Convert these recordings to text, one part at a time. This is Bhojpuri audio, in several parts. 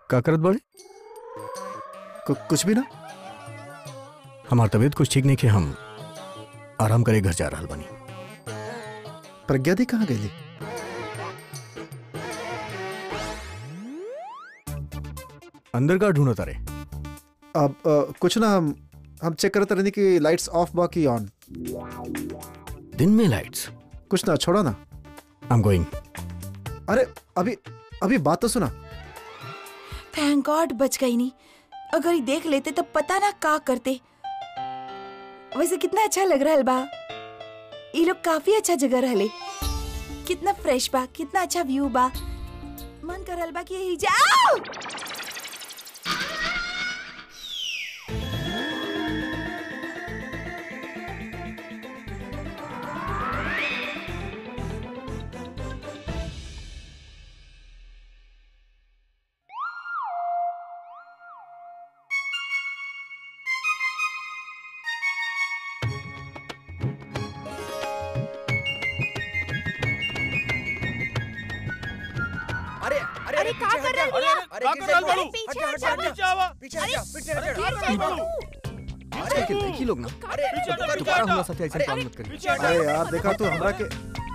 का करत बड़े? कुछ भी ना। हमार तबीयत कुछ ठीक नहीं कि हम आराम करे घर जा रहा बनी। प्रज्ञा दी कहाँ गई? अंदर का ढूंढता रे? अब कुछ ना, हम चेक करते रहने की लाइट्स ऑफ बाकी ऑन। दिन में लाइट्स? कुछ ना, छोड़ो ना। I am going. अरे अभी बात तो सुना। थैंक गॉड बच गई नहीं, अगर ये देख लेते तो पता ना का करते। वैसे कितना अच्छा लग रहा है बा, ये लोग काफी अच्छा जगह रहले, कितना फ्रेश बा, कितना अच्छा व्यू बा, मन कर रहल बा कि यही जाओ। अरे क्या कर रहे हो? अरे पीछे हट जा, पीछे हट जा। देखी लोग ना, दोबारा हमारे साथ ऐसे काम मत करिए। अरे यार देखा तू हमरा के।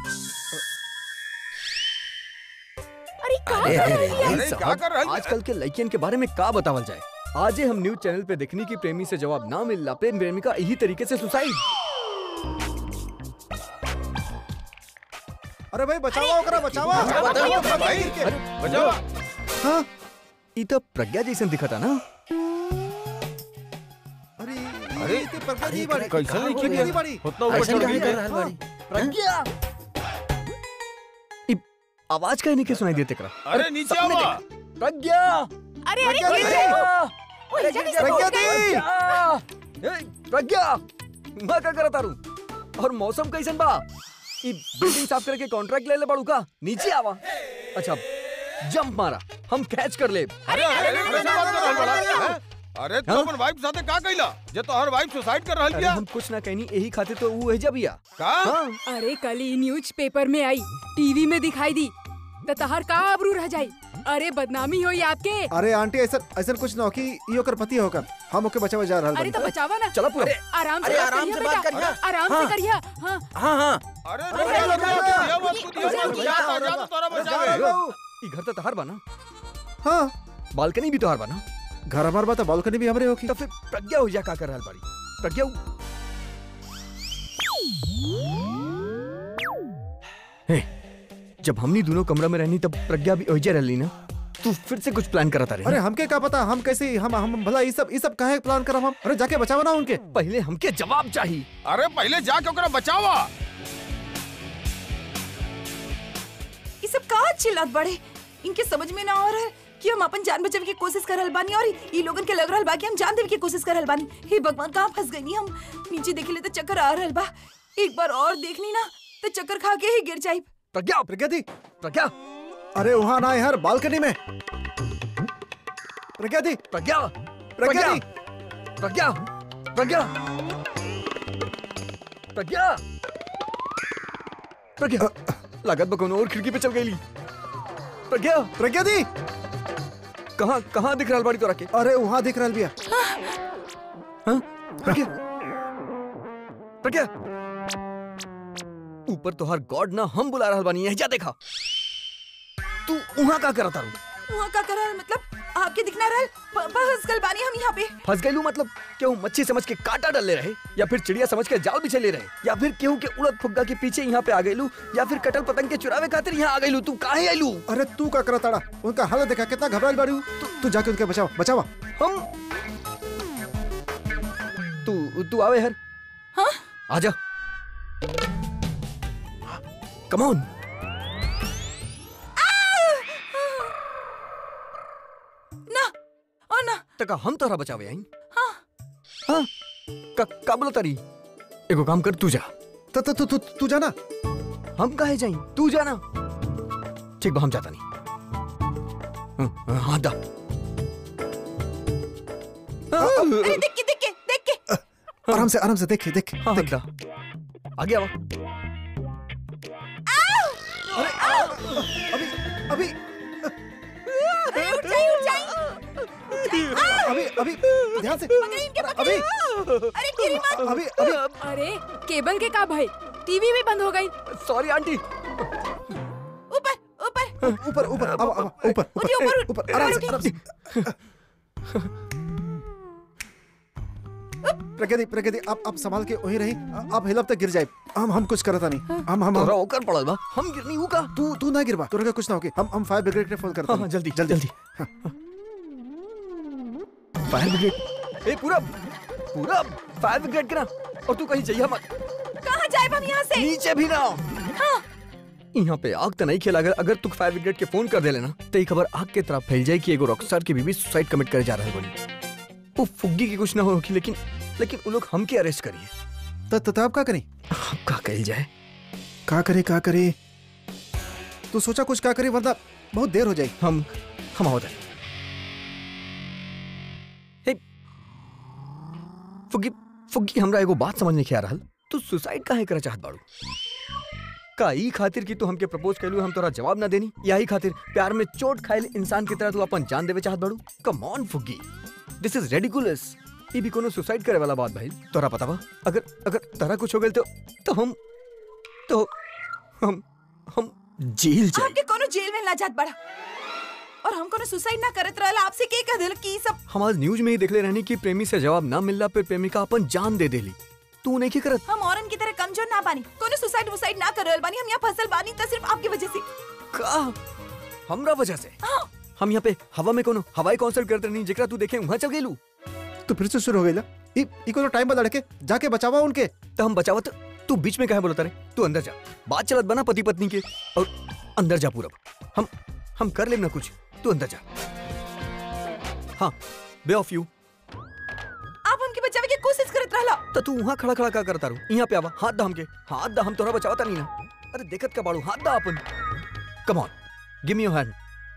अरे क्या कर रहा है? आजकल के लड़कियन के बारे में का बतावल जाए? आज हम न्यूज चैनल पे देखनी की प्रेमी से जवाब ना मिलला पे प्रेमिका यही तरीके से सुसाइड। अरे भाई बचाओ, ओकरा बचाओ भाई, बचाओ। हाँ ई तो प्रज्ञा जैसन दिखा था ना। अरे प्रज्ञा दी बड़ी कैसे नहीं की प्रज्ञा दी बड़ी उतना ऊपर चढ़ गई। प्रज्ञा, ई आवाज काहे नहीं के सुनाई देते करा? अरे नीचे आओ। प्रज्ञा, अरे प्रज्ञा दी, प्रज्ञा दी, प्रज्ञा, मैं क्या करता रहूं? और मौसम कैसन बा? ई बिल्डिंग साफ करके कॉन्ट्रैक्ट ले ले बड़ू का? नीचे आवा। अच्छा जंप मारा, हम कैच कर ले। अरे तू अपन वाइफ साथे का कइला? जे तो हर वाइफ सुसाइड कर रहल अरे बिया। हम कुछ ना कहनी, यही खातिर तो वो एजा बिया। का? हाँ। अरे कल ही न्यूज पेपर में आई, टीवी में दिखाई दी, तो तहर का आबरू रह जाई। अरे बदनामी होई आपके। अरे आंटी ऐसा कुछ ना हो कि ई ओकर पति होकर हम ओके बचावे जा रहल अरे तो बचावा ना। चलो पूरा। आराम से बात करिया, आराम से करिया। हाँ हाँ। अरे दिया मत तोरा बचावे। ई घर तो तहार बना, हाँ बालकनी भी तोहार बना, घर हमार बात बालकनी भी हमरे होकी। तो फिर प्रज्ञा हो जा का कर रहल बाड़ी? प्रज्ञा हे, जब हमनी दोनों कमरा में रहनी तब प्रज्ञा भी ओइजा रहली ना। तू फिर से कुछ प्लान करता रहे। अरे हमके क्या पता, हम कैसे हम भला ये सब काहे प्लान करब हम? अरे जाके बचावा ना उनके। पहले हमके जवाब चाहिए। अरे पहले जाके ओकरा बचावा। ये सब का चिल्लात बड़े, इनके समझ में ना आ रहा है कि हम अपन जान बचावे की कोशिश कर रहल बानी और ये लोगन के लग रहल बा कि हम जान देवे की कोशिश कर रहल बानी। हे भगवान, कहाँ फंस गई हम? नीचे देख ले तो चक्कर आ रहल बा, एक बार और देखनी ना तो चक्कर खा के ही गिर जाई। प्रज्ञा दी, प्रज्ञा, अरे वहाँ ना यार, बालकनी में। प्रज्ञा दी, प्रज्ञा, प्रज्ञा दी, प्रज्ञा, प्रज्ञा, प्रज्ञा, प्रज्ञा, लागत बकौन और खिड़की पे चल गई। प्रज्ञा दी, कहाँ दिख रहल बाड़ी तोरा के? अरे वहाँ दिख रहल बिया। हाँ? प्रज्ञा, ऊपर तोहर गॉड ना हम बुला रहल बानी, जा देखा। तू वहाँ का करता रू? वहाँ का कर रहल मतलब आपके दिखना रहल? फंस गल बानी हम यहाँ पे। फंस गईलू मतलब क्यों? मच्छी समझ के कांटा डाल ले रहे, या फिर चिड़िया समझ के जाल बिछे ले रहे, या फिर केहू के उड़द फुग्गा के पीछे यहाँ पे आ गईलू, या फिर कटल पतंग के चुरावे खातिर यहाँ आ गईलू? तू काहे आईलू? अरे तू का करता रहा? उनका हालत देखा, कितना घबराइल बाड़ी। तू जाके उनके बचावा। हम तू आवे हर। हाँ? आजा, कम ऑन। तका हम तोरा बचावे आई। हाँ का बोला तारी? एगो काम कर, तू जा। तू जाना। हम काहे जाई? तू जाना। ठीक बा, हम जाता नहीं। हाँ दा। अरे देख के आराम से देख। हाँ दा, आगे आवा। अरे अभी उठ जाई। अभी ध्यान से पकड़िए इनके, अभी पकड़िए। अरे गिरी मत। अभी अभी अरे केबल के का भाई, टीवी भी बंद हो गई। Sorry aunty. ऊपर ऊपर ऊपर ऊपर अब ऊपर उठिए, ऊपर, ऊपर आराम से ऊपर आराम से। प्रगति आप संभाल के वहीं रही। आप हिलब तक गिर जाए। हम कुछ करता नहीं। हम तोरा ओकर पड़ल बा, हम गिरनी हूँ का। तू ना गिरबा, तोरा का कुछ ना होके। हम फायर ब्रिगेड के फोन करते हाँ, जल्दी जल्दी। फायर ब्रिगेड, ए पूरा फायर ब्रिगेड करा। और तू कहीं जाइए मत, कहाँ जाए हम यहाँ से? नीचे भी ना। हाँ। यहाँ पे आग तो नहीं खेला। अगर तू फायर ब्रिगेड के फोन कर दे लेना तो ये खबर आग के तरफ फैल जाए कि एगो रॉकस्टार की बीवी सुसाइड कमिट करे जा रहा है। बोली वो फुग्गी की कुछ ना होगी, लेकिन वो लोग हमके अरेस्ट करिए। तब क्या करें? अब का कही जाए? का करे तू सोचा कुछ का करे, वरना बहुत देर हो जाए। हम आओ जाए। फुग्गी हमरा एगो बात समझ नहीं आ रहा। तू सुसाइड काहे करे चाहत बाड़ू? का ई खातिर कि तू हमके प्रपोज कैलू हम तोरा जवाब ना देनी, या ई खातिर प्यार में चोट खाइल इंसान की तरह तू अपन जान देवे चाहत बाड़ू? Come on Phuggi, this is ridiculous. ये भी कोनो सुसाइड करे वाला बात भाई। तोरा पता बा अगर तारा कुछ हो गइल तो हम जेल जाए। आपके कोनो जेल में ना जात बड़ा, और हम कोनो सुसाइड ना करत रहला। आपसे के कह देल कि सब हम आज न्यूज में ही देखले रहनी कि प्रेमी से जवाब ना मिलला पे प्रेमिका अपन जान दे देली। तू नहीं करत? हम औरन की तरह कमजोर ना बानी, कोनो सुसाइड ना करल बानी। हम यहाँ फसल बानी तो सिर्फ आपकी वजह से। का हमरा वजह से? हाँ। हम यहाँ पे हवा में कोनो हवाई कॉन्सर्ट करते नहीं, जेकरा तू देखे वहाँ चल गेलू। तो फिर से शुरू हो गई। इको तो टाइम बदल के जाके बचावा उनके। तो हम बचावत, तू बीच में काहे बोलता रे? तू अंदर जा, बात चलत बना पति पत्नी के। और अंदर जा पूरब, हम कर लेब ना कुछ। तू अंदर जा। हाँ, बे ऑफ यू। आप हमके बचावे की कोशिश करत रहला। तो तू वहाँ खड़ा खड़ा का करता रू? यहाँ पे आवा, हाथ दा हमके, हाथ दा। हम तोरा बचावता नहीं ना। अरे देखत का बाड़ू, हाथ दा अपन। Come on, give me your hand.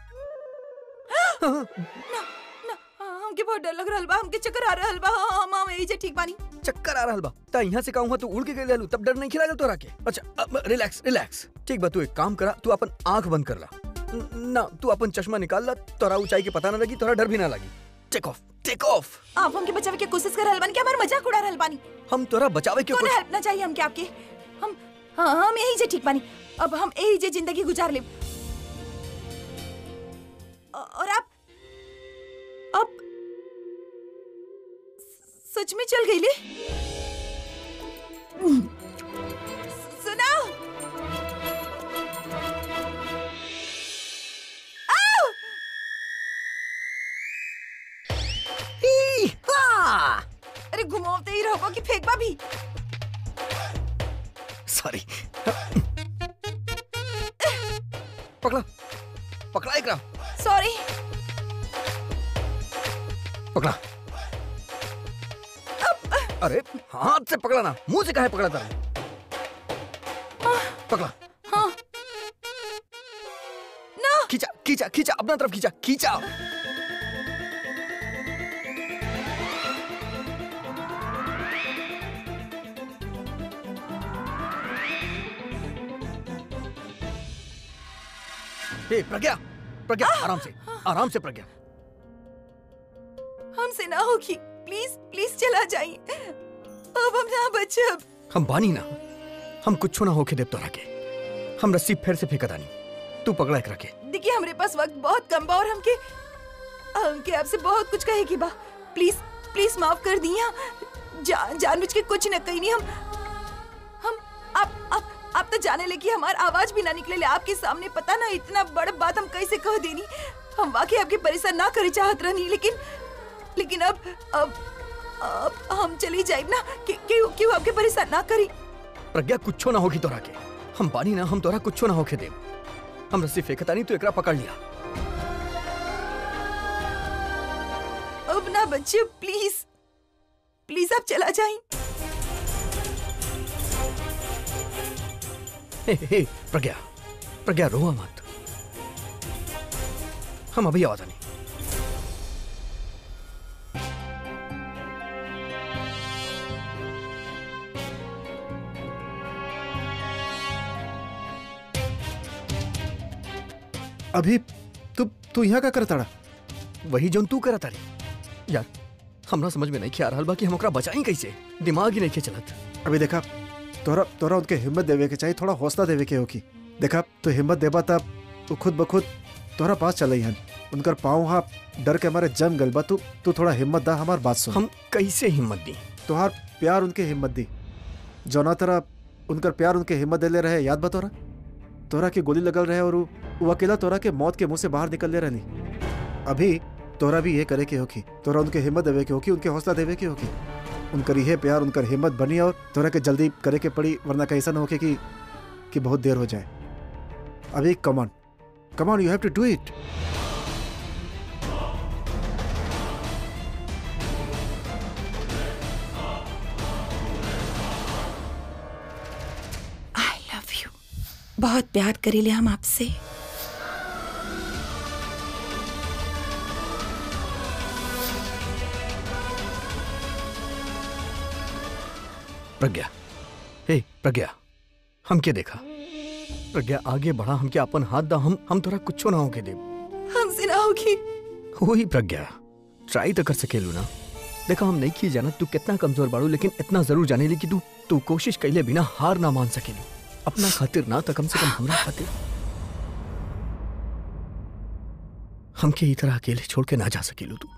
हमके बहुत डर लग रहल बा, हमके चक्कर आ रहल बा। हम यही जे ठीक बानी। चक्कर आ रहल बा? ता यहाँ से कहूँ तू उड़ के गई रहलू, तब डर नहीं खिला तोरा के? अच्छा रिलैक्स। ठीक बा, तू एक काम करा, तू अपन आंख बंद कर ला ना। तू अपन चश्मा निकाल ला, तोरा ऊंचाई के पता ना लगी, तोरा डर भी ना लगी। Take off. आप हमके बचावे की कोशिश कर रहल बानी, क्या हमार मजाक उड़ा रहल बानी? हम तोरा बचावे के कोनो हेल्प ना चाहिए हमके आपके। हम यही जे ठीक बानी। अब हम यही जे जिंदगी गुजार लेब। और आप सच में चल गई ले? सुनाओ। अरे घुमावते ही रहो कि फेंकबा भी? सॉरी। पकड़ा एकरा। सॉरी। पकड़ा। अरे हाथ से पकड़ा ना, मुंह से काहे पकड़ा था? पकड़ा। हाँ। ना। खींचा अपना तरफ खींचा। प्रज्ञा आराम से प्रज्ञा। हमसे ना होगी, प्लीज चला जाइए। अब हम ना बचब। हम बानी ना, हम कुछ ना होके देव तोरा के। हम रस्सी फिर से फेंका दानी, तू पकड़ा एक रखे। देखिए हमरे पास वक्त बहुत कम बा, और हमके आपसे बहुत कुछ कहेगी बा। प्लीज माफ कर दिया। जानबूझ के कुछ न कही नहीं। हम आप तो जाने लगी, हमारी आवाज भी ना निकले ले आपके सामने। पता ना इतना बड़ बात हम कैसे कह देनी। हम वाकई आपके परेशान ना करे चाहत रहनी, लेकिन अब हम चली जाए ना। क्यों आपके परेशान ना करी? प्रज्ञा कुछ ना होगी तोरा के। हम बानी ना, हम तोरा कुछ ना होके देव। हम रस्सी फेंकता नहीं, तू एकरा पकड़ लिया। अब ना बच्चे, प्लीज आप चला जाएं। हे प्रज्ञा रोवा मत। हम अभी आवाज नहीं। अभी तू यहाँ का करता? वही जो तू करता रे यार। हमरा समझ में नहीं खे आ रहल बा कि हम ओकरा बचाई कैसे। दिमाग ही नहीं खे चलत। अभी देखा तोरा उनके हिम्मत देवे के चाहिए, थोड़ा हौसला देवे के होगी। देखा तो हिम्मत देबा तब तो खुद ब खुद तोरा पास चल हन। उनकर पाँव हा डर के हमारे जम गल बा। तू थोड़ा हिम्मत दा, हमार बात सुन। हम कैसे हिम्मत दी? तोहार प्यार उनके हिम्मत दी। जौना तरह उनकर प्यार उनके हिम्मत दे ले रहे, याद बा तोरा की गोली लगल रहे और वो अकेला तोरा के मौत के मुंह से बाहर निकल ले रही। अभी तोरा भी ये करे के होगी, तोरा उनके हिम्मत देवे के होगी, उनके हौसला देवे के होगी। उनकर यह प्यार उनकर हिम्मत बनी और तोरा के जल्दी करे के पड़ी, वरना कैसा न होके कि बहुत देर हो जाए। अभी come on you have to do it. I love you. बहुत प्यार करेले हम आपसे। प्रज्ञा, हे प्रज्ञा, हम क्या देखा? प्रज्ञा आगे बढ़ा, हम क्या अपन हाथ दा, हम तोरा कुछो ना होके दे। हमसे ना होगी। वही प्रज्ञा, ट्राई तो कर सकेलू ना। देखा हम नहीं की जाना तू कितना कमजोर बाड़ू, लेकिन इतना जरूर जाने ली कि तू कोशिश कैले बिना हार ना मान सकेलू। अपना खातिर ना तो कम से कम हमरा खातिर। हमके ई तरह अकेले छोड़ के ना जा सकेलू तू।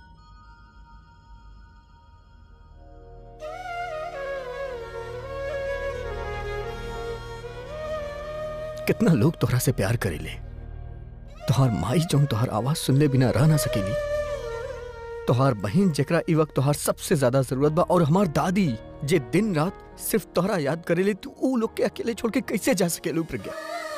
कितना लोग तोहरा से प्यार करेले। तोहार माई जौन तोहार आवाज सुनले बिना रह ना सकेली, तोहार बहन जेकरा ई वक्त तोहार सबसे ज्यादा जरूरत बा, और हमार दादी जे दिन रात सिर्फ तोहरा याद करेले। तू ऊ लोग के अकेले छोड़ के कैसे जा सकेलू Pragya?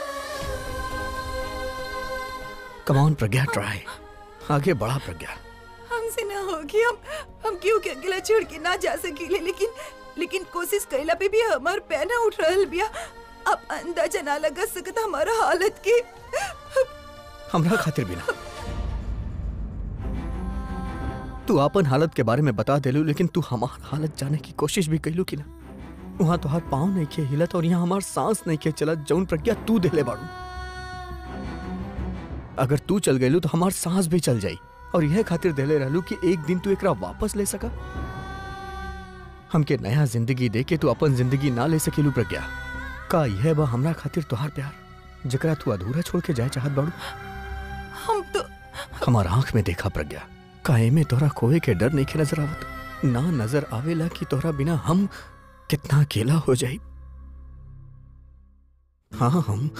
Come on Pragya, try, आगे बढ़ा प्रज्ञा। हमसे ना होगी। हम क्यों के अकेला छोड़ के ना जा सकीले, लेकिन कोशिश कैला पे भी हमार पैर ना उठ रहल बिया। अब अंदाजा ना लगा सकत हमारा हालत के। हमरा खातिर भी ना। तू अपन हालत के बारे में बता देलू, लेकिन तू हमार हालत जाने की कोशिश भी कैलू कि ना? वहां तोहार पाँव नहीं खे हिलत और यहाँ हमार सांस नहीं खे चलत, जौन प्रज्ञा तू देले बाड़ू। अगर तू चल गयलू तो हमार सांस भी चल जाई, और यह खातिर देले रहलू कि एक दिन तू एकरा वापस ले सका। हमके नया जिंदगी दे के तू अपन जिंदगी ना ले सकेलू प्रज्ञा। का यह बा हमरा खातिर तोहार प्यार, जकरा तू अधूरा छोड़ के जाए चाहत बाड़ू? हम तो हमार आंख में देखा प्रज्ञा, काहे में तोहरा खोए के डर नहीं के नजर आवत? ना नजर आवेला कि तोहरा बिना हम कितना अकेला हो जाई। हाँ,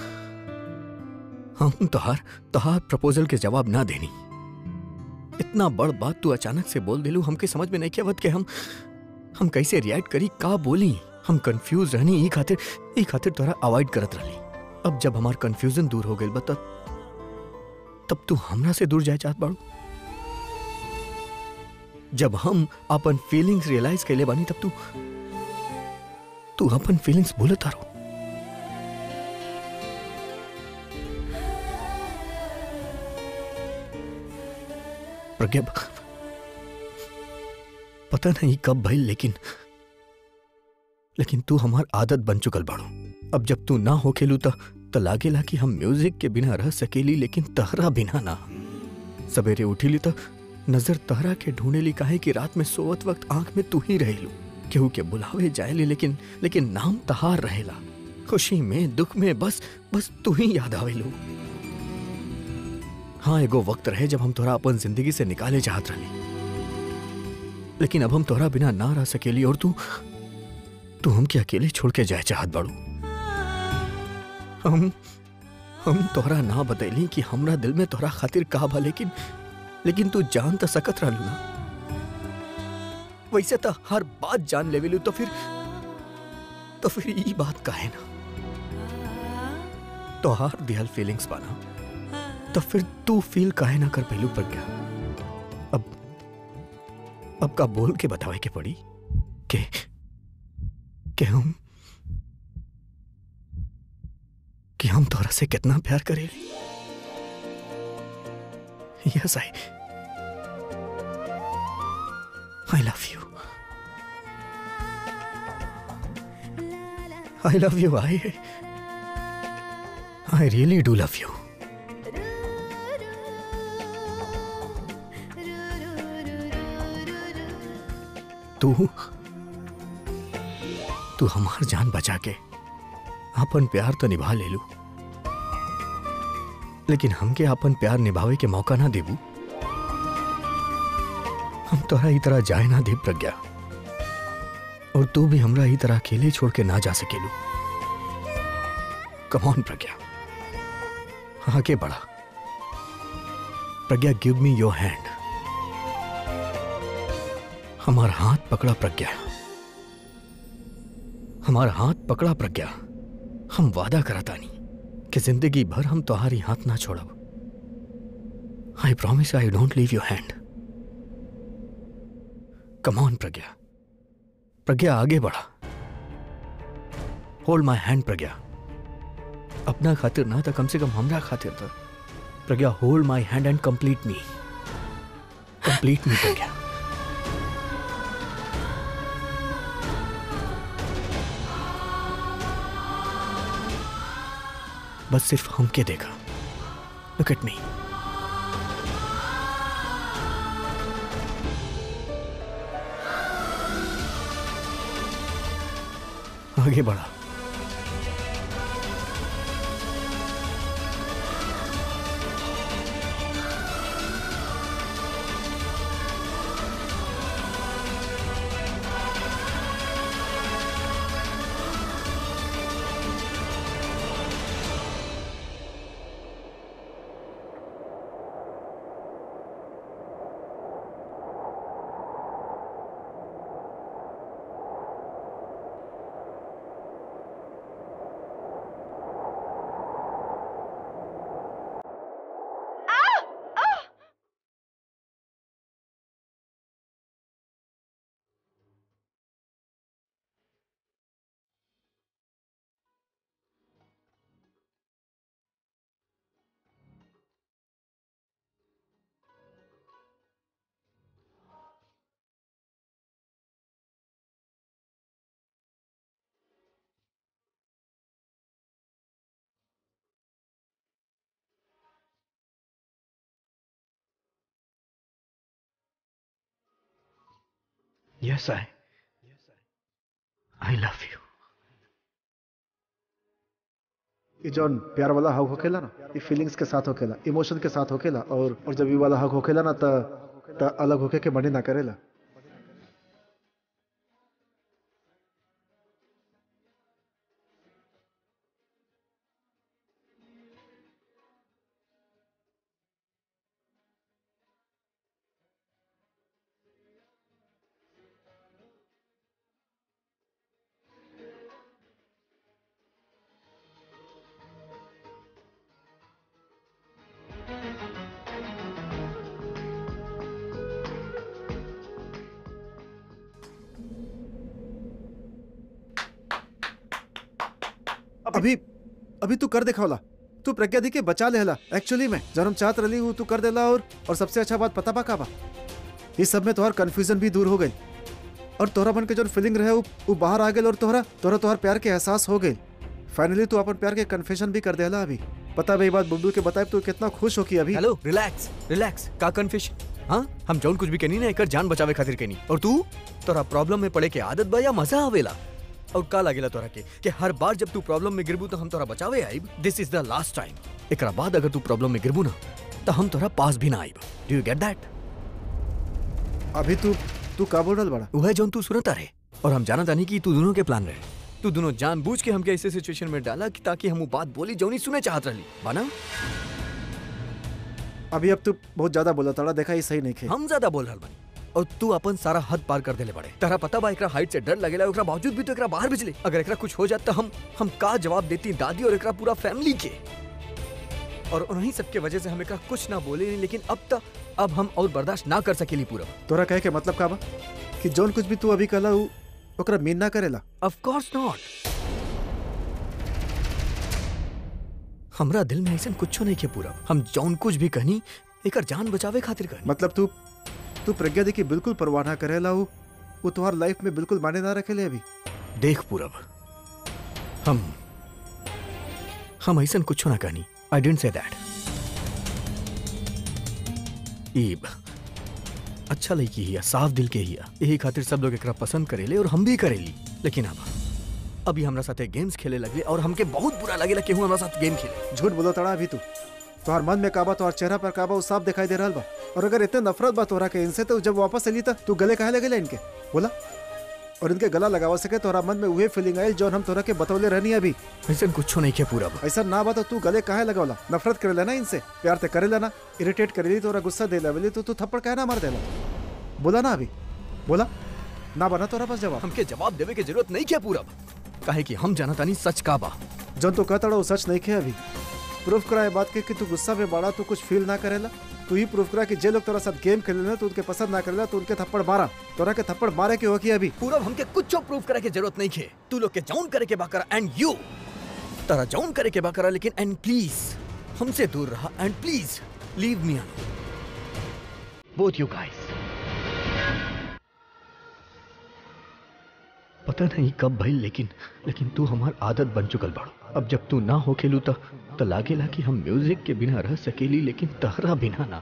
हम तोहार प्रपोजल के जवाब ना देनी। इतना बड़ बात तू अचानक से बोल दिलू, हमके समझ में नहीं के आवत कि हम कैसे रिएक्ट करी, का बोली। हम कंफ्यूज रहनी, ई खातिर तोहरा अवॉइड करत रहली। अब जब हमार कंफ्यूजन दूर हो गइल बा तब तू हमरा से दूर जाए चाहत बाड़ू। जब हम अपन फीलिंग्स रियलाइज कैले बानी तब तू अपन फीलिंग्स भूलत तारो। प्रज्ञा, पता नहीं कब भइल, लेकिन तू हमार आदत बन चुकल बाड़ू। अब जब तू ना हो खेलू त लागेला कि हम म्यूजिक के बिना रह सकेली, लेकिन तहरा बिना ना। सवेरे उठीली त नजर तहरा के ढूंढेली, काहे कि रात में सोवत वक्त आंख में तू ही रहेलू। केहू के बुलावे जाएली, लेकिन नाम तहार रहेला। खुशी में दुख में बस तू ही याद आवेलू। हाँ, एगो वक्त रहे जब हम तोहरा अपन जिंदगी से निकाले चाहत रहली, लेकिन अब हम तोहरा बिना ना रह सकेली, और तू हमके अकेले छोड़ के जाए चाहत बाड़ू। हम तोहरा ना बतैली कि हमरा दिल में तोहरा खातिर का बा, लेकिन तू जान तो सकत रहलू ना। वैसे तो हर बात जान लेवेलू, तो फिर ये बात काहे ना? तोहार दिहल फीलिंग्स बाना, तो फिर तू फील काहे ना कर पहलू प्रज्ञा? अब का बोल के बतावे के पड़ी कि हम तोहरा से कितना प्यार करेली। Yes, I love you. I love you. I really do love you. तू हमार जान बचा के अपन प्यार तो निभा ले लू, लेकिन हमके अपन प्यार निभावे के मौका ना देबू। हम तोरा ई तरह जाए ना दे प्रज्ञा, और तू भी हमरा ई तरह अकेले छोड़ के ना जा सकेलू। कम ऑन प्रज्ञा, आगे बढ़ा। Pragya, give me your hand. हमारा हाथ पकड़ा प्रज्ञा, हमारा हाथ पकड़ा प्रज्ञा। हम वादा कराता नहीं कि जिंदगी भर हम तुम्हारी हाथ ना छोड़ब। I promise I don't leave your hand. Come on Pragya, Pragya आगे बढ़ा। Hold my hand Pragya. अपना खातिर ना था, कम से कम हमरा खातिर था। Pragya, hold my hand and complete me. Complete me Pragya. बस सिर्फ हमके देखा। Look at me. आगे बढ़ा। Yes, I love you. ये जौन प्यार वाला हक होखेला ना, ये फीलिंग्स के साथ होखेला, इमोशन के साथ होखेला, और जब ये वाला हक होखेला ना त अलग होके के मनी ना करेला। अभी तू कर दिखावला। तू प्रज्ञा दी के बचा लेला। एक्चुअली में जब हम चाहत रही हूँ तू कर देला, और सबसे अच्छा बात पता बा का बा, इस सब में तोहर कंफ्यूजन भी दूर हो गई, और तोहरा मन के जो फीलिंग रहे वो बाहर आ गई, और तोहर प्यार के एहसास हो गई। फाइनली तू अपन प्यार के कन्फेशन भी कर देला। अभी पता भाई बात बुलबुल के बताए तो कितना खुश हो की अभी। Hello, relax relax. का कन्फेशन? हाँ, हम जौन कुछ भी कहनी ना एकर जान बचावे खातिर कहनी, और तू तोरा प्रॉब्लम में पड़े के आदत बा या मजा आवेला? और का लागेला तोरा के कि हर बार जब तू प्रॉब्लम में गिरबू तो हम तोरा बचावे आइब? This is the last time. एकरा बाद अगर तू प्रॉब्लम में गिरबू ना तो हम तोरा पास भी ना आइब। Do you get that? अभी तू का बोल रहल बड़ा? वह जौन तू सुनता रहे, और हम जानता नहीं कि तू दोनों के प्लान रहे। तू दोनों जानबूझ के हमके ऐसे सिचुएशन में डाला कि ताकि हम वो बात बोली जो नहीं सुने चाहत रही बाना। अभी अब तू बहुत ज्यादा बोला ताड़ा, देखा ये सही नहीं खे। हम ज्यादा बोल रहल बानी और तू अपन सारा हद पार कर देले बड़े। तारा पता बा एकरा हाइट से डर लगेला, एकरा बावजूद भी तो एकरा बाहर भेजले। अगर एकरा कुछ हो जात तो हम का जवाब देती दादी और एकरा पूरा फैमिली के? और उन्हीं सब के वजह से हम एकरा कुछ ना बोले, लेकिन अब हम और बर्दाश्त ना कर सकेली पूरा। तोरा कहे के मतलब का बा कि जोन कुछ भी तू अभी कहला ओकरा मीन ना करेला? Of course not. हमरा दिल में ऐसा कुछ नहीं के पूरा। हम जौन कुछ भी कहनी एकर जान बचावे खातिर कहनी। मतलब तू प्रज्ञा दी की बिल्कुल परवाह ना करेला, वो तुम्हार लाइफ में बिल्कुल माने ना रखेले अभी। देख पूरब, हम ऐसा कुछ ना कहनी। I didn't say that. अच्छा लड़की हिया, साफ दिल के हिया, यही खातिर सब लोग एकरा पसंद करेले और हम भी करेली। लेकिन अब अभी हमरा साथे गेम्स खेले लगले और हमके बहुत बुरा लगेला कि हमरा साथ गेम खेले। झूठ बोलो तड़ा अभी तू। तोहर मन में काबा, तोहर चेहरा पर काबा, वो साफ दिखाई दे रहा बा। और अगर इतने नफरत बा तोहरा के इनसे, तो जब वापस अली तू गले काहे लगेला इनके, बोला? और इनके गला लगावा सके तोहरा मन में वही फीलिंग आई जो हम तोहरा के बतौले रहनी अभी। ऐसा कुछ नहीं किया पूरा। ऐसा ना बता, तू गले काहे लगावला? नफरत करे लेना इनसे, प्यार ते करे लेना, इरिटेट करेली तोरा गुस्सा दे लेवली तो तू थप्पड़ काहे ना मार देला? बोला ना अभी, बोला ना बना तोरा पास जवाब। हमके जवाब देवे की जरूरत नहीं किया पूरा, काहे कि हम जानता नहीं सच का बा। जन तो कहता वो सच नहीं खे अभी। प्रूफ करा ये बात के कि तू गुस्सा में बड़ा, तू कुछ फील ना करेला। तू ही प्रूफ करा कि जे लोग तोरा साथ गेम खेले तो उनके पसंद ना करेला, तो उनके थप्पड़ मारा। तोरा के थप्पड़ मारे के हो कि अभी पूरा हमके कुछ प्रूफ करे की जरूरत नहीं खे। तू लोग के जाउन करे के बाकरा एंड यू तारा जाउन करे के बाकरा, लेकिन एंड प्लीज हमसे दूर रहा and please leave me alone both you guys. पता नहीं कब भाई, लेकिन तू हमार आदत बन चुकल बाड़ो। अब जब तू ना हो खेलू तो लागेला कि हम म्यूजिक के बिना रह सकेली, लेकिन तहरा बिना ना।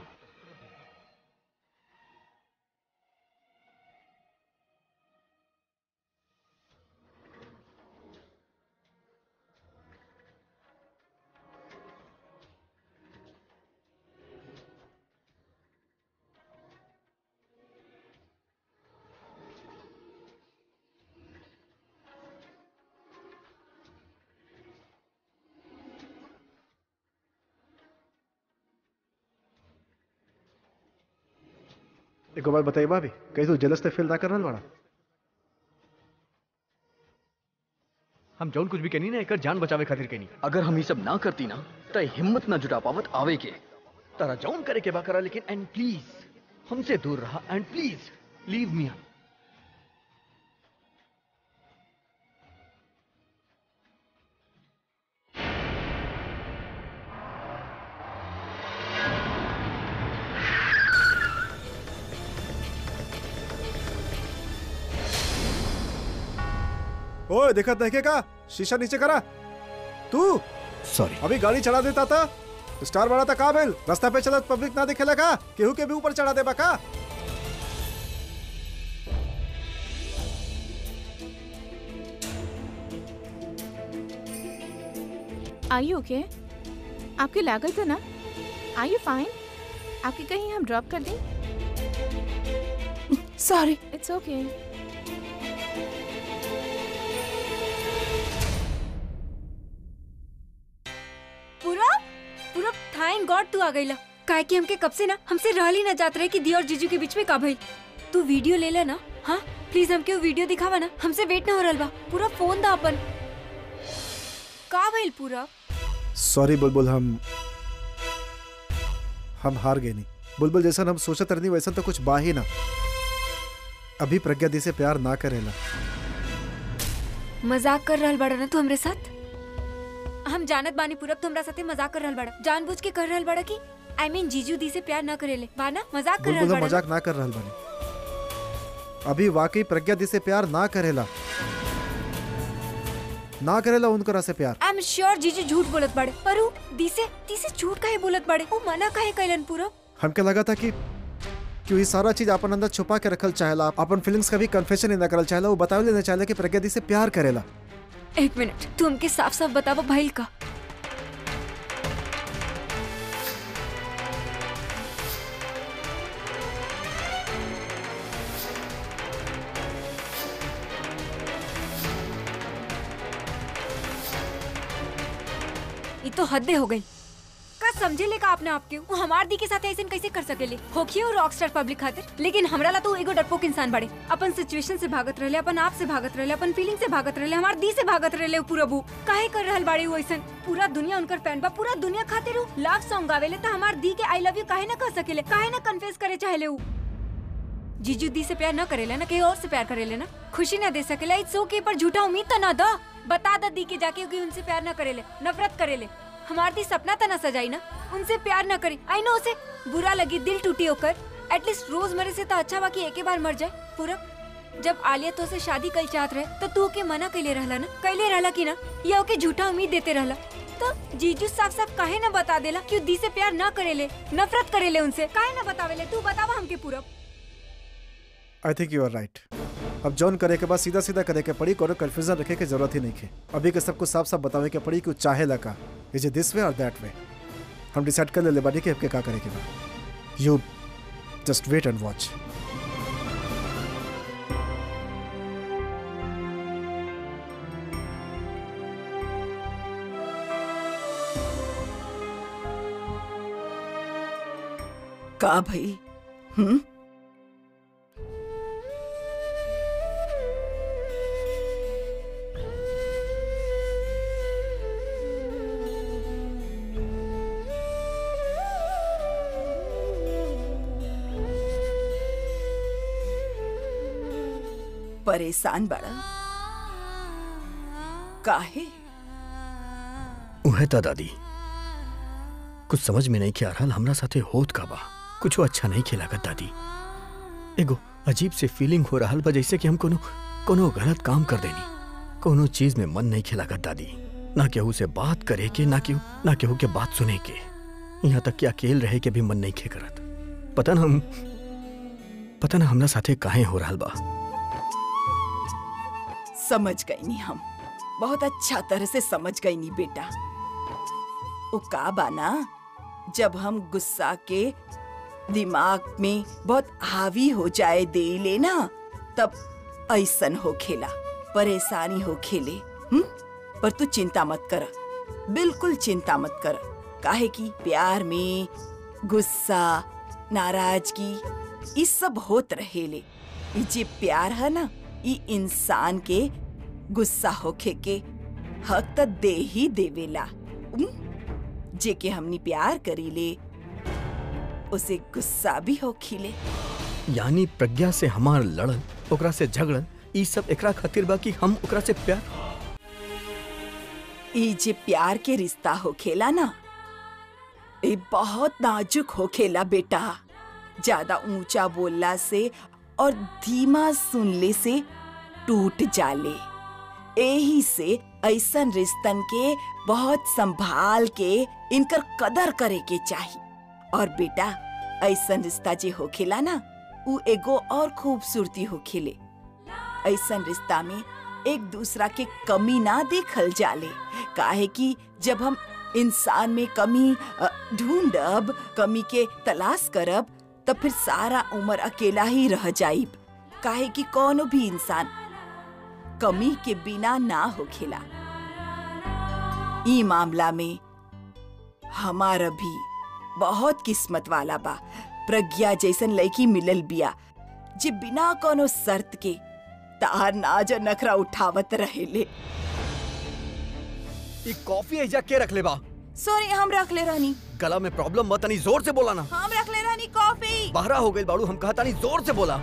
एक बात बताइए भाभी, कहीं तू जेलस ते फील ना कर रहा बड़ा? हम जौन कुछ भी कहनी ना, एक जान बचावे खातिर कहनी। अगर हम ये सब ना करती ना तो हिम्मत ना जुटा पावत आवे के। तारा जौन करे के बाकरा, लेकिन एंड प्लीज हमसे दूर रहा एंड प्लीज लीव मी। ओए देखा देखेगा, शीशा नीचे करा। तू सॉरी, अभी गाड़ी चढ़ा देता था, स्टार बड़ा था काबिल। रास्ता पे चला पब्लिक ना दिखेला का, केहू के भी ऊपर चढ़ा दे बका। Are you okay? आपकी लागत है ना? Are you fine? आपके कहीं हम ड्रॉप कर दें? Sorry, it's okay. पूरा थैंक गॉड तू आ गईला। काहे कि हमके कब से ना हमसे रहल ही ना जात रहे कि दी और जीजू के बीच में का भइल। तू वीडियो ले ले ना। हाँ प्लीज हमके वो वीडियो दिखावा ना, हमसे वेट ना हो रहल बा। पूरा फोन दा अपन। का भइल पूरा? सॉरी बुलबुल, हम हार गए नहीं। बुलबुल जैसा हम सोचत रहनी वैसा तो कुछ बा ही ना। अभी प्रज्ञा दी से प्यार ना करेला। मजाक कर रहल बड़ा ना तू हमरे साथ? हम जानत बानी पूरब तुमरा साथे मजाक कर रहल बड़ा, जानबूझ के कर रहल बड़ा कि आई मीन जीजू दी से प्यार ना करेले बाना, मजाक कर रहल बुलबुल बड़ा। मजाक ना कर रहल बानी। अभी वाकई प्रज्ञा दी से प्यार ना करेला, ना करेला उनकरा से प्यार। आई एम श्योर जीजू झूठ बोलत बड़े, पर ऊ दी से झूठ काहे बोलत बड़े? ऊ मना काहे कैलन पूरब? हमके लगा था कि ये सारा चीज अपन अंदर छुपा के रखल चाहेला, अपन फीलिंग्स का भी कन्फेशन ही ना करल चाहेला। वो बतावे लेना चाहेला कि प्रज्ञा दी से प्यार करेला। एक मिनट, तू हमके साफ साफ बतावा भाईल का? ये तो हद हो गई। का समझे ले का आपने आपके वो हमार दी के साथ ऐसे कैसे कर सकेले? होखिए वो रॉकस्टार पब्लिक खातिर, लेकिन हमरा ला तो एगो डरपोक इंसान बड़े। अपन सिचुएशन से भागत रहले, अपन आप से भागत रहले, अपन फीलिंग से भागत रहले, हमार दी से भागत रहले। पूरा बू काहे कर रहल बाड़े वो ऐसन? पूरा दुनिया उनकर फैन बा, पूरा दुनिया खातिर लव सॉन्ग गावेले, तो हमार दी के आई लव यू काहे ना कह सकेले? काहे ना कन्फेस करे चाहेले? ऊ जीजू दी से प्यार ना करेले ना, कहीं और से प्यार करेले ना, खुशी ना दे सकेला। इट्स ओके, पर झूठा उम्मीद तो ना दा। बता दा दी के जाके कि उनसे प्यार ना करेले, नफरत करेले। हमार दी सपना तो ना सजाई ना, उनसे प्यार ना करी। आई नो उसे बुरा लगी, दिल टूटी होकर। एटलीस्ट रोज मरे से तो अच्छा बाकी एक बार मर जाए। पूरा जब आलिया तो से शादी कल चाहत रहे तो तू के मना कैले रहला ना, कैले रहला कि ना? या ओके झूठा उम्मीद देते रहला। तो जीजू साफ साफ काहे ना बता देला कि दी से प्यार ना करेले, नफरत करेले उनसे? काहे ना बतावेले? तू बतावा हमके पूरा। I think you are right. अब जॉन करे के बाद सीधा सीधा करे के पड़ी, कोनो कंफ्यूजन रखे के जरूरत ही नहीं है। अभी के सबको साफ साफ बतावे के पड़ी कि चाहे लगा इज इट दिस वे और दैट वे। हम डिसाइड कर ले बानी कि आपके क्या करे के बाद। You just wait and watch. का भाई? परेशान बड़ा काहे? उहे ता दादी, कुछ समझ में नहीं आ रहा हमरा साथे होत का बा। कुछ अच्छा नहीं खिलागत दादी। एगो अजीब से फीलिंग हो रहा बा जैसे कि हम कोनो गलत काम कर देनी। कोनो चीज में मन नहीं खिलागत दादी, ना केहू से बात करे के, ना केहू के बात सुने के, यहाँ तक कि अकेले रहे के भी मन नहीं खे करत। पता ना हमरा साथे काहे हो रहा बा। समझ गई नी, हम बहुत अच्छा तरह से समझ गई नी बेटा। ओ का बाना, जब हम गुस्सा के दिमाग में बहुत हावी हो जाए दे लेना, तब ऐसन हो खेला, परेशानी हो खेले। पर तू चिंता मत कर, बिल्कुल चिंता मत कर। काहे कि प्यार में गुस्सा, नाराजगी ये सब होत रहेले। ये जे प्यार है ना, ये इंसान के गुस्सा होखे के हक त दे ही देवेला। जे के हमनी प्यार करीले उसे गुस्सा भी हो खिले। यानी प्रज्ञा से हमार लड़ल, ओकरा से झगड़ल, ई सब एकरा खातिर बा कि हम ओकरा से प्यार। ई जे प्यार के रिश्ता हो खेला ना, ये बहुत नाजुक हो खेला बेटा। ज्यादा ऊंचा बोलला से और धीमा सुनले से टूट जाले। यही से ऐसन रिश्तन के बहुत संभाल के इनकर कदर करे के चाहिए। और बेटा, ऐसन रिश्ता जे होखेला ना, उ एगो और खूबसूरती होखेले। ऐसन रिश्ता में एक दूसरा के कमी ना देखल जाले। काहे कि जब हम इंसान में कमी ढूंढब, कमी के तलाश करब, तब फिर सारा उम्र अकेला ही रह जाइब। काहे कि कोनो भी इंसान कमी के बिना ना होखेला। ई मामला में हमारा भी बहुत किस्मत वाला बा। प्रज्ञा जैसन लड़की मिलल बिया जे बिना कोनो शर्त के तार नाज नखरा उठावत रहेले। ई कॉफी एजा के रख ले बा? सॉरी, हम रख ले रहनी। गला में प्रॉब्लम बा, तनी जोर से बोला ना। हम रख ले रहनी कॉफी। बहरा हो गई बाड़ू, हम कहा तनी जोर से बोला।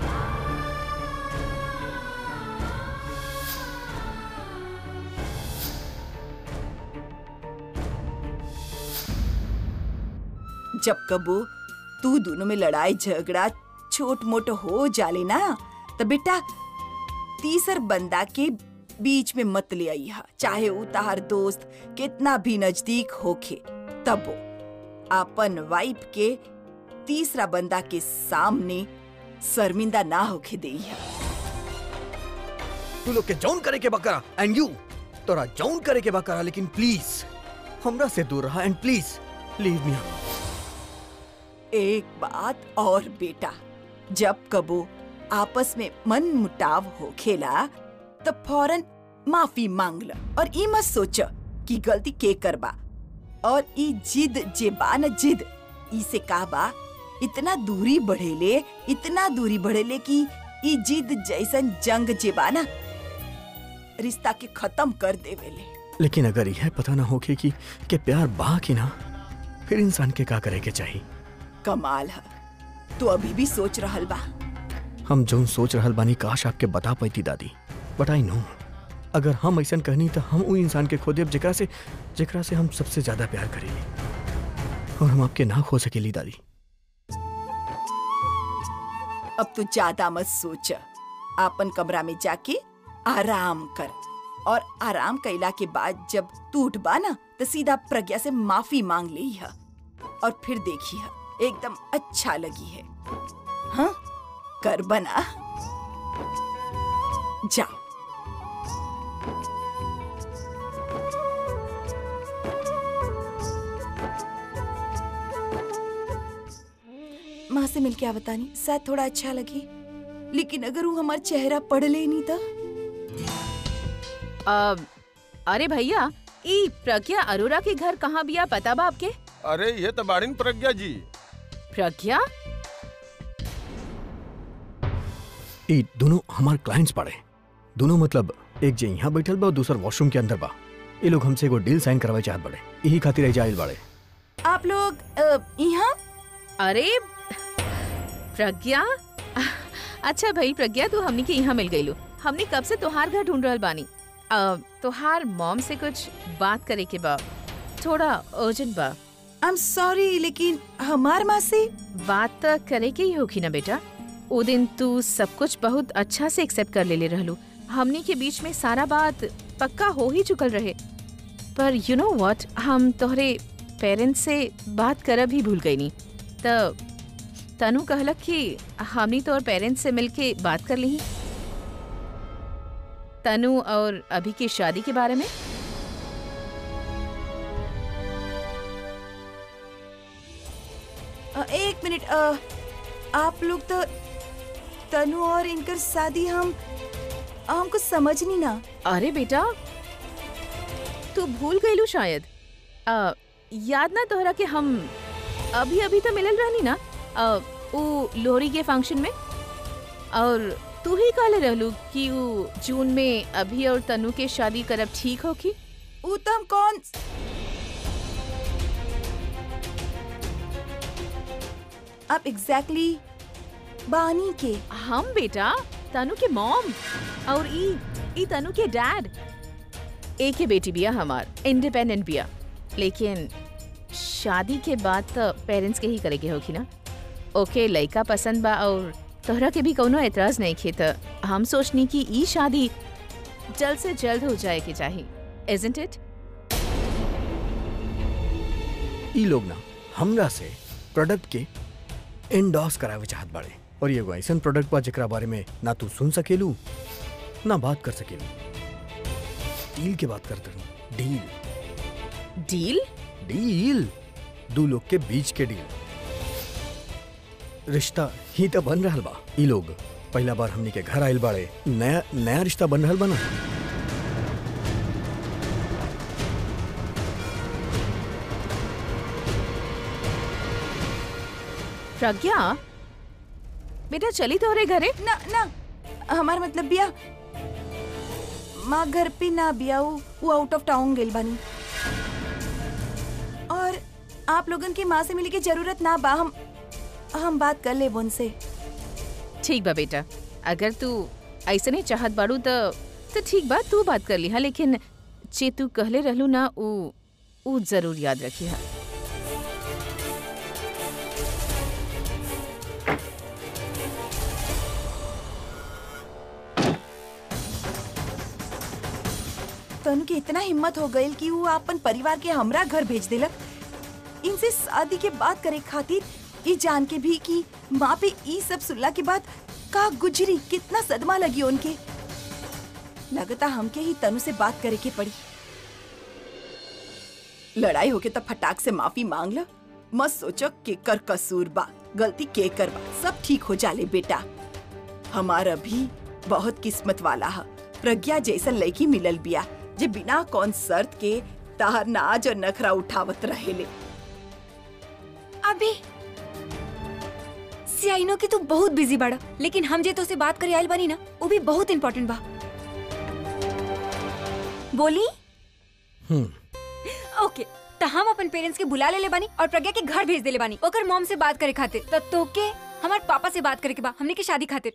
जब कबो तू दोनों में लड़ाई झगड़ा छोट मोट हो जाले ना, तो बेटा तीसर बंदा के बीच में मत ले आई हा। चाहे वो तार दोस्त कितना भी नजदीक होखे, तब वो अपन वाइफ के तीसरा बंदा के सामने शर्मिंदा ना होके दे। तू लोग के जौन करे के बकरा, एंड यू तोरा जौन करे के बकरा, लेकिन प्लीज हमरा से दूर रहा, एंड प्लीज लीव मी। एक बात और बेटा, जब कबो आपस में मन मुटाव हो खेला, तब फौरन माफी मांग ल। और ई मत सोच कि गलती के करबा। और ई जिद जे बा न, जिद इसे का बा, इतना दूरी बढ़ेले कि ई जिद जैसन जंग जे बा ना, रिश्ता के खत्म कर देवेले। लेकिन अगर यह पता ना होके कि प्यार बा कि ना, फिर इंसान के का करे के चाहिए। कमाल है, तू अभी भी सोच रहल बा। हम जौन सोच रहल बानी काश आपके बता पाती दादी, बट आई नो अगर हम ऐसा कहनी तो हम वो इंसान के खो देब जेकरा से हम सबसे ज्यादा प्यार करेली, और हम आपके ना खो सकेली दादी। अब तू ज्यादा मत सोच, आपन कमरा में जाके आराम कर। और आराम कैला के बाद जब तू उठबा ना, तो सीधा प्रज्ञा से माफी मांग ली है। और फिर देखी है, एकदम अच्छा लगी है। हाँ, कर बना जाओ। माँ से मिलके आ बतानी, शायद थोड़ा अच्छा लगे, लेकिन अगर वो हमारा चेहरा पढ़ ले नहीं तो। अरे भैया, ई प्रज्ञा अरोरा के घर कहाँ बिया पता बा आपके? अरे ये तो बाड़ीन प्रज्ञा जी। प्रज्ञा? ये दोनों हमारे क्लाइंट्स पड़े, दोनों मतलब एक जे यहाँ बैठल बा और दूसर वॉशरूम के अंदर बा। ये लोग हमसे एगो डील साइन करवाए चाहत बड़े, यही खातिर जाइल बड़े। आप लोग यहाँ? अरे प्रज्ञा, अच्छा भाई प्रज्ञा, तू हमनी के यहाँ मिल गईलू। हमने कब से तोहार घर ढूंढ रहल बानी। तोहार मॉम से कुछ बात करे के बा, थोड़ा अर्जेंट बा। आई एम सॉरी, लेकिन हमार माँ से बात तो करे के ही होगी ना बेटा। वो दिन तू सब कुछ बहुत अच्छा से एक्सेप्ट कर ले रहलू, हमनी के बीच में सारा बात पक्का हो ही चुकल रहे। पर यू नो व्हाट, हम तोहरे पेरेंट्स से बात करब भी भूल गई नी। तो तनु कहलक कि हमनी तोहर पेरेंट्स से मिलके बात कर ली, तनु और अभी की शादी के बारे में। एक मिनट, आप लोग तो तनु और इनकर शादी हमको समझ नहीं ना। अरे बेटा, तू भूल गईलू शायद। याद ना तोहरा के हम अभी अभी तो मिलल रहनी ना वो लोहरी के फंक्शन में, और तू ही कहले रहलू कि वो जून में अभी और तनु के शादी करब ठीक हो की। वो तो हम कौन आप एग्जैक्टली बानी के? हम बेटा तनु के मॉम और ई तनु के डैड। एक ही बेटी बिया हमार, इंडिपेंडेंट बिया, लेकिन शादी के बाद तो पेरेंट्स के ही करेगे होगी ना। ओके, लड़का पसंद बा और तोहरा के भी कोनो एतराज नहीं खे, तो हम सोचनी कि ई शादी जल्द से जल्द हो जाए के चाहिए, isn't it? ई लोग ना हमरा से प्रोडक्ट के एंडोर्स करावे चाहत बाड़े, और ये एगो ऐसन प्रोडक्ट बा जेकरा बारे में ना तू सुन सकेलू ना बात कर सकेलू। डील के बात करते रहूं, डील डील डील दो लोग के बीच के डील। रिश्ता ही तो बन रहल बा। ई लोग पहला बार हमनी के घर आइल बाड़े, नया रिश्ता बन रहल बा ना। प्रज्ञा बेटा, चली तोहरे घरे? ना ना, हमार मतलब बिया माँ घर पे ना बिया, वो आउट ऑफ टाउन गेल बानी, और आप लोगन के माँ से मिले की जरूरत ना बा। हम बात कर ले उनसे। ठीक बा बेटा, अगर तू ऐसे नहीं चाहत बाड़ू तो ठीक बा, तू बात कर लिहा, लेकिन जे तू कहले रहलू ना ऊ जरूर याद रखिहा। तनु के इतना हिम्मत हो गई कि वो अपन परिवार के हमरा घर भेज देलक, इनसे शादी के बात करे खातिर, ये जान के भी कि माँ पे ई सब सुनला के बाद का गुजरी, कितना सदमा लगी उनके। लगता हमके ही तनु से बात करे के पड़ी। लड़ाई होके तब फटाक से माफी मांग ला, मत सोचो के कर कसूर बा, गलती के कर बा, सब ठीक हो जाले बेटा। हमारा भी बहुत किस्मत वाला है, प्रज्ञा जैसन लड़की मिलल बिया जे बिना कौन शर्त के तार नाज और नखरा उठावत रहेले। अभी सियाइनो की तू बहुत बिजी बाड़ा, लेकिन हम जे तो से बात करे आइल बानी ना, वो भी बहुत इम्पोर्टेंट बा। बोली? ओके, तो हम अपन पेरेंट्स के बुला ले बानी और प्रज्ञा के घर भेज देले बानी ओकर मॉम से बात करे खातिर। तब तो के हमार पापा से बात करे के बा हमने की शादी खातिर।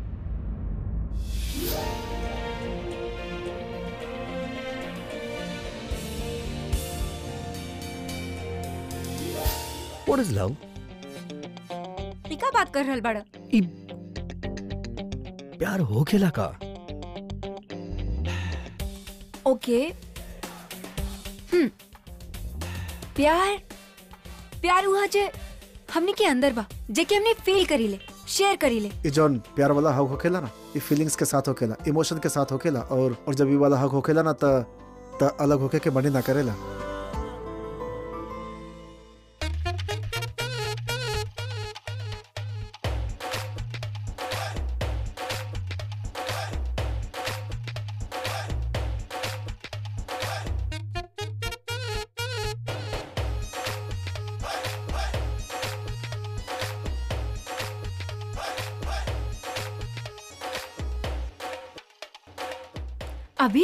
What is love? का बात कर रहल बाड़ा? प्यार हो खेला का? ओके, प्यार हुआ जे हमने के अंदर बा, जे के हमने फील करी ले, शेयर करी ले। ये जौन प्यार वाला हक होखेला ना, ये फीलिंग्स के साथ होखेला, इमोशन के साथ होखेला, और जब ये वाला हक होखेला ना त अलग होके के मनी ना करेला। अभी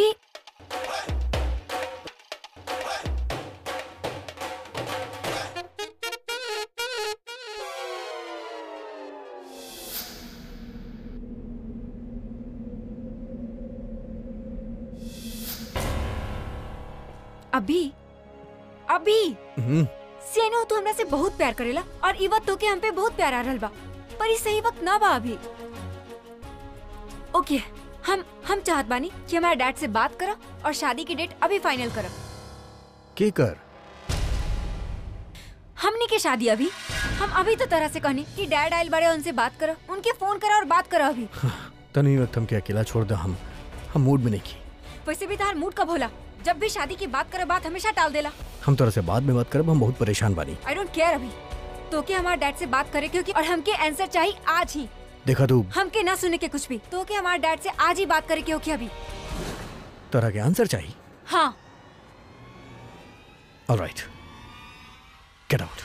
अभी अभी सेनो तो हमरा से बहुत प्यार करेला और ई वक्त तो के हम पे बहुत प्यार आ रहल बा, पर ई सही वक्त ना बा अभी। ओके, हम चाहत बानी कि हमारे डैड से बात करा और शादी की डेट अभी फाइनल करा। के कर हमनी के शादी अभी, हम अभी तो तरह से कहनी कि डैड आयल बड़े, उनसे बात करा, उनके फोन करा और बात करा अभी। तनी वक्त हमके अकेला छोड़ दे, हम मूड में नहीं की। वैसे भी तार मूड कब होला? जब भी शादी की बात करे बात हमेशा टाल देला। हम तरह से बाद में बात करब, हम बहुत परेशान बानी। आई डोंट केयर अभी, तो के हमारे डैड से बात करे क्योंकि और हमके आंसर चाहिए आज ही। देखा तू, हमके ना सुने के कुछ भी, तो के हमारे डैड से आज ही बात करे क्योंकि अभी तरह के आंसर चाहिए। हाँ, all right, get out,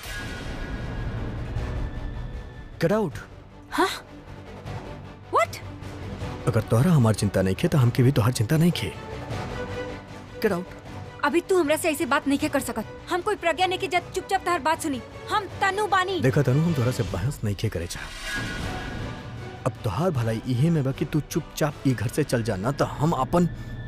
get out. हाँ, व्हाट? अगर तोहरा हमार चिंता नहीं खे तो हमके भी तोहर चिंता नहीं खे। Get out. अभी तू हमरा से ऐसे बात नहीं कर सकत। हम कोई प्रज्ञा नहीं की जब चुपचाप तार बात सुनी। हम तनु बानी। देखा तनु, हम तोहरा से बहस नहीं खे करे चाह। अब तोहार भलाई इहे में बा कि तू चुपचाप ई घर से चल जाना, तो हम अपन।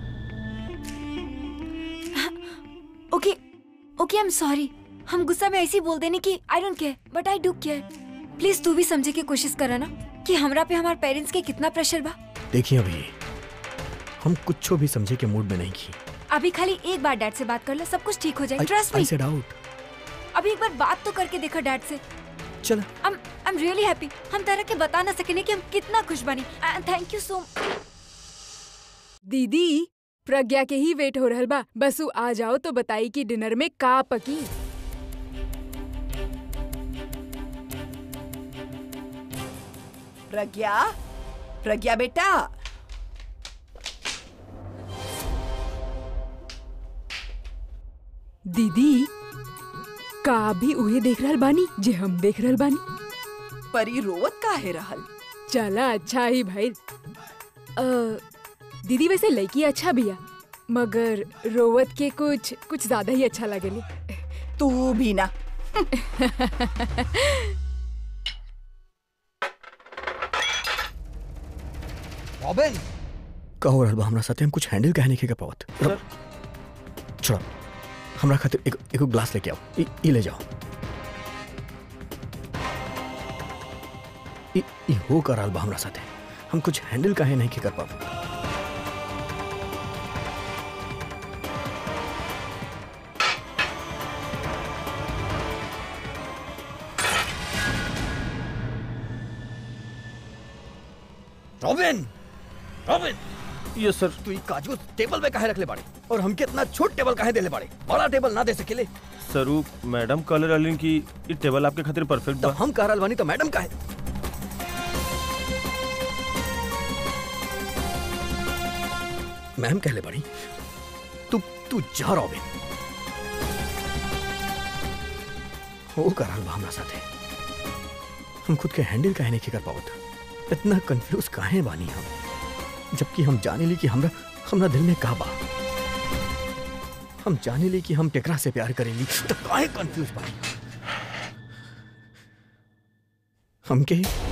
Okay okay, I am sorry. हम गुस्सा में ऐसे ही बोल देने की I don't care, but I do care. Please तू भी समझे की कोशिश करा ना कि हमरा पे हमारे पेरेंट्स के कितना प्रेशर बा। देखिए, अभी हम कुछ भी समझे के मूड में नहीं की। अभी खाली एक बार डैड से बात कर ले, सब कुछ ठीक हो जाए। Trust me. I said out। अभी एक बार बात तो करके देखा डैड से। चल। I am really happy. हम तरह के बता ना सके कि हम कितना खुश बनी। Thank you so much. दीदी, प्रज्ञा के ही वेट हो रहल बा, बस उ आ जाओ तो बताई कि डिनर में का पकी। प्रज्ञा, प्रज्ञा बेटा, दीदी का भी उहे देख रहल बानी जे हम देख रहल बानी। परी रोवत काहे रहल? चला अच्छा ही भाई। दीदी वैसे लड़की अच्छा बिया, मगर रोवत के कुछ ज्यादा ही अच्छा लगेली। तू भी ना। रॉबिन, कहो रहल बा हमरा साथे, हम कुछ हैंडल कहने के पावत। छोड़, हमरा खातिर एक ग्लास लेके आओ। ई ले जाओ। ई हो कर रहल बा हमरा साथे, हम कुछ हैंडल काहे नहीं के कर पाव। Robin, Robin. Yes sir. तू काजू टेबल पे काहे रखले बाड़े और हमके इतना छोट टेबल काहे देले बाड़े? बड़ा टेबल ना दे सकेले? सर वो मैडम कॉलर रहलिन कि ये टेबल आपके खातिर परफेक्ट तो बा। हम कहल बानी तो मैडम काहे? मैम कहले बाड़ी। तू जा रॉबिन। हो करल बा हमरा साथे, हम खुद के हैंडल काहे नहीं कर पावत। इतना कंफ्यूज काहे बानी हम, जबकि हम जाने ली कि हमरा दिल में का बा। हम जाने ली कि हम केकरा से प्यार करेंगी, तो काहे कंफ्यूज बानी हमके